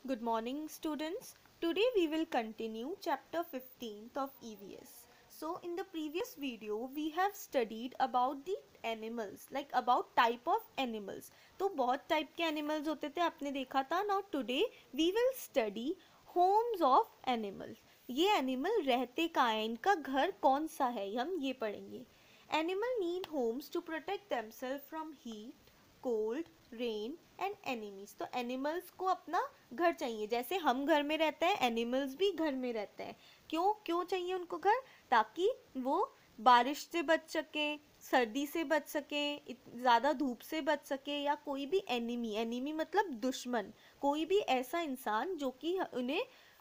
Good morning, students. Today we will continue chapter 15th of EVS. So in the previous video we have studied about the animals, like about type of animals. तो बहुत type के animals होते थे, आपने देखा था. Now today we will study homes of animals. ये animal रहते कहाँ हैं, इनका घर कौन सा है, हम ये पढ़ेंगे. Animal need homes to protect themselves from heat, cold, rain and enemies. तो एनिमल्स को अपना घर चाहिए, जैसे हम घर में रहते हैं एनिमल्स भी घर में रहते हैं. क्यों क्यों चाहिए उनको घर? ताकि वो बारिश से बच सके, सर्दी से बच सके, ज़्यादा धूप से बच सके, या कोई भी एनिमी मतलब दुश्मन, कोई भी ऐसा इंसान जो कि उन्हें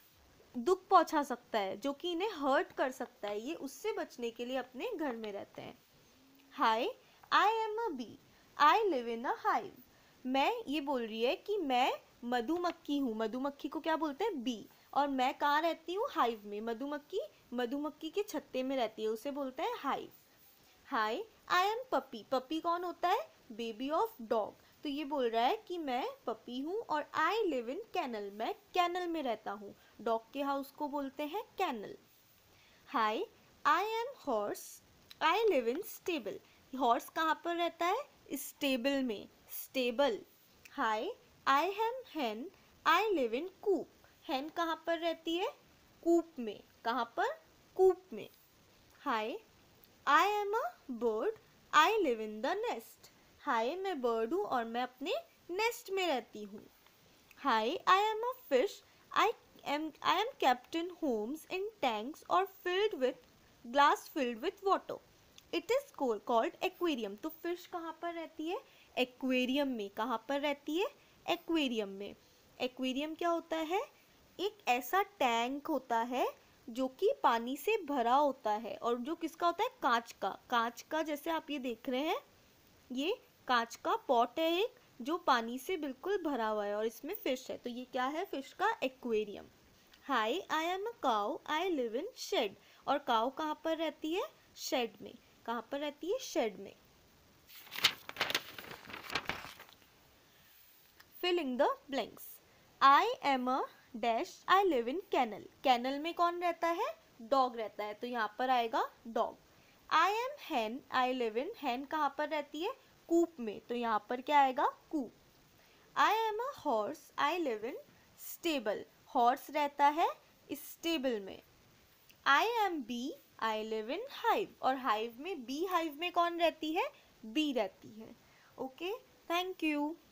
दुख पहुंचा सकता है, जो कि इन्हें हर्ट कर सकता है, ये उससे बचने के लिए अपने घर में रहते हैं. Hi, I am a bee, I live in a hive. मैं, ये बोल रही है कि मैं मधुमक्खी हूँ. मधुमक्खी को क्या बोलते हैं? बी. और मैं कहाँ रहती हूँ? हाइव में. मधुमक्खी के छत्ते में रहती है, उसे बोलते हैं hive. Hi, I am puppy. Puppy कौन होता है? Baby of dog. तो ये बोल रहा है कि मैं पपी हूँ. और आई लिव इन कैनल, मैं कैनल में रहता हूँ. डॉग के हाउस को बोलते हैं kennel. Hi, I am horse, I live in stable. Horse कहाँ पर रहता है? स्टेबल में. Stable. Hi, I am hen, I live in coop. Hen कहाँ पर रहती है? कूप में. कहाँ पर? कूप में. Hi, I am a bird, I live in the nest. Hi, मैं बर्ड हूँ और मैं अपने नेस्ट में रहती हूँ. Hi, I am a fish, I am kept in homes in tanks or filled with glass filled with water. It is called aquarium. तो fish कहाँ पर रहती है? एक्वेरियम में. कहाँ पर रहती है? एक्वेरियम में. एक्वेरियम क्या होता है? एक ऐसा टैंक होता है जो कि पानी से भरा होता है, और जो किसका होता है? कांच का. कांच का, जैसे आप ये देख रहे हैं, ये कांच का पॉट है एक, जो पानी से बिल्कुल भरा हुआ है, और इसमें फिश है. तो ये क्या है? फिश का aquarium. Hi, I am a cow, I live in shed. और काउ कहाँ पर रहती है? शेड में. कहाँ पर रहती है? शेड में. Filling the blanks. I am a dash, I live in kennel. Kennel में कौन रहता है? डॉग रहता है, तो यहाँ पर आएगा dog. I am hen, I live in, hen कहाँ पर रहती है? कूप में. तो यहाँ पर क्या आएगा? Coop. I am a horse, I live in stable. Horse रहता है स्टेबल में. I am bee, I live in hive. और हाइव में, बी हाइव में कौन रहती है? बी रहती है. Okay, thank you.